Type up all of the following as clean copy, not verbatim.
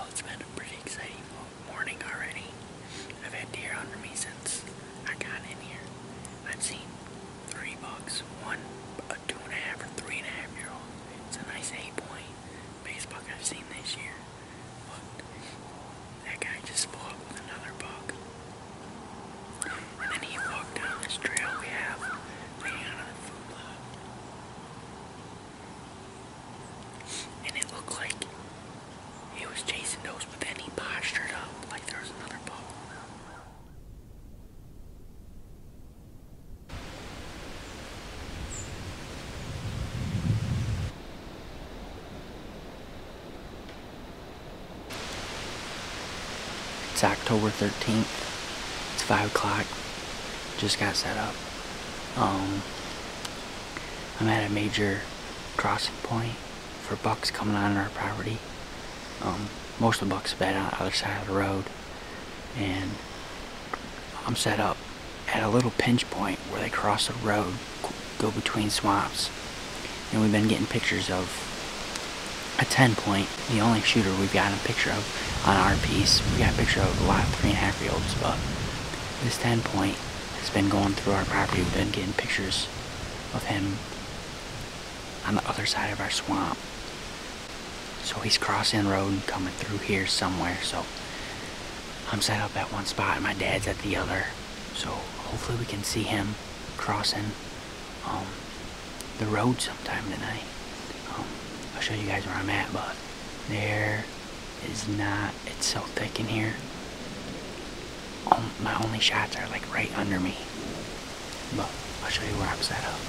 it's been a pretty exciting morning already. I've had deer under me since I got in here. I've seen 3 bucks, one a 2.5 or 3.5 year old. It's a nice 8-point biggest buck I've seen this year. But that guy just spoke with another buck. And then he walked down this trail we have laying out of the food lot. And it looked like he was chasing those, but then he postured up like there was another buck. It's October 13th. It's 5 o'clock. Just got set up. I'm at a major crossing point for bucks coming on our property. Most of the bucks bed on the other side of the road, and I'm set up at a little pinch point where they cross the road, go between swamps, and we've been getting pictures of a 10-point, the only shooter we've gotten a picture of on our piece. We got a picture of a lot of 3.5-year-olds, but this 10-point has been going through our property. We've been getting pictures of him on the other side of our swamp. So he's crossing the road and coming through here somewhere. So I'm set up at one spot and my dad's at the other. So hopefully we can see him crossing the road sometime tonight. I'll show you guys where I'm at, but there is not, it's so thick in here. My only shots are like right under me. But I'll show you where I'm set up.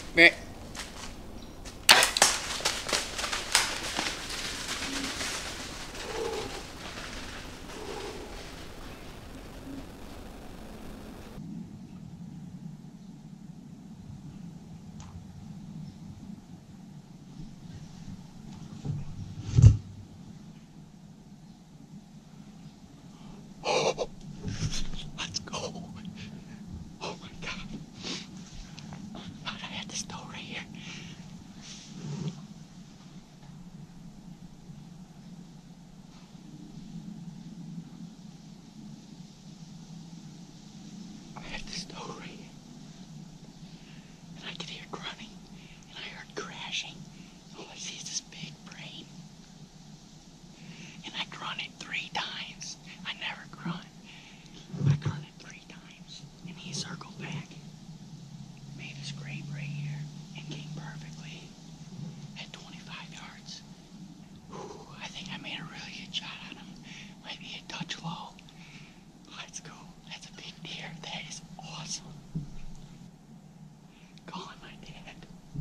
Meh. Let's go. Oh my God. I had this doe right here. I had this doe right here. And I could hear grunting. And I heard crashing. All I see is this big brain. And I grunted 3 times. I never grunt. I grunted 3 times. And he circled back. Made a scrape right here. And came perfectly. At 25 yards. Whew, I think I made a really good shot on him. Might be a touch low. Let's go. That's a big deer. That is awesome. Calling my dad.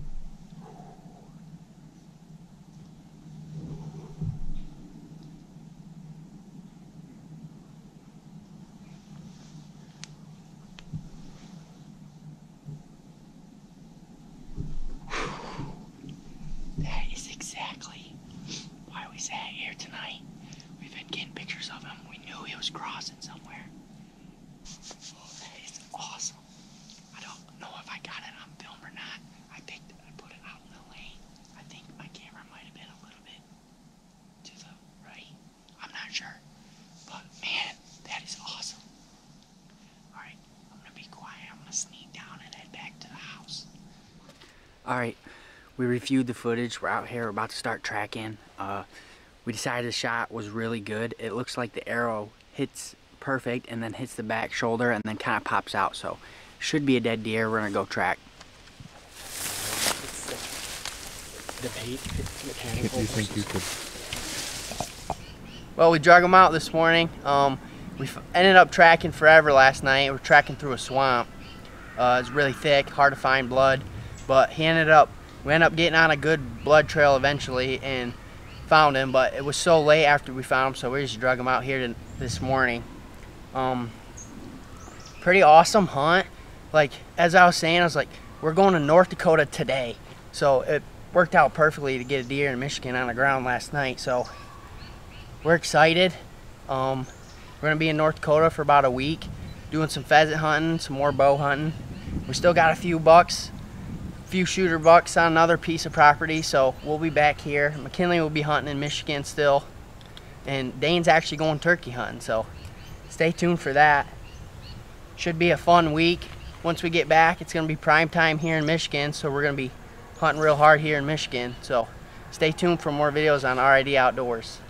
That is exactly why we sat here tonight. We've been getting pictures of him. We knew he was crossing somewhere. Oh, that is awesome. I don't know if I got it on film or not. I put it out in the lane. I think my camera might have been a little bit to the right. I'm not sure. But man, that is awesome. Alright, I'm gonna be quiet. I'm gonna sneak down and head back to the house. Alright, we reviewed the footage. We're out here, we're about to start tracking. We decided the shot was really good. It looks like the arrow hits perfect and then hits the back shoulder and then kind of pops out. So should be a dead deer. We're gonna go track. Debate if you think you could. Well, we drug him out this morning. We ended up tracking forever last night. We're tracking through a swamp. It's really thick, hard to find blood, but we ended up getting on a good blood trail eventually and found him, but it was so late after we found him, so we just drug him out here this morning. Pretty awesome hunt. Like, as I was saying, I was like, we're going to North Dakota today, so it worked out perfectly to get a deer in Michigan on the ground last night. So we're excited. We're gonna be in North Dakota for about a week, doing some pheasant hunting, some more bow hunting. We still got a few bucks, few shooter bucks on another piece of property, so we'll be back here. McKinley will be hunting in Michigan still, and Dane's actually going turkey hunting, so stay tuned for that. Should be a fun week. Once we get back, it's gonna be prime time here in Michigan, so we're gonna be hunting real hard here in Michigan, so stay tuned for more videos on RID Outdoors.